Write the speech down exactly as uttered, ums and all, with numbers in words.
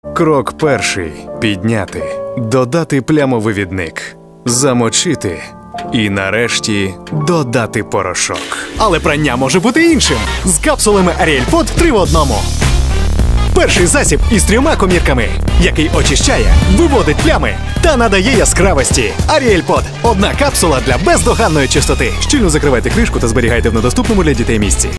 Крок перший. Підняти. Додати плямовивідник. Замочити. І нарешті додати порошок. Але прання може бути іншим. З капсулами Ariel Pod три в одному. Перший засіб із трьома комірками, який очищає, виводить плями та надає яскравості. Ariel Pod – одна капсула для бездоганної чистоти. Щільно закривайте кришку та зберігайте в недоступному для дітей місці.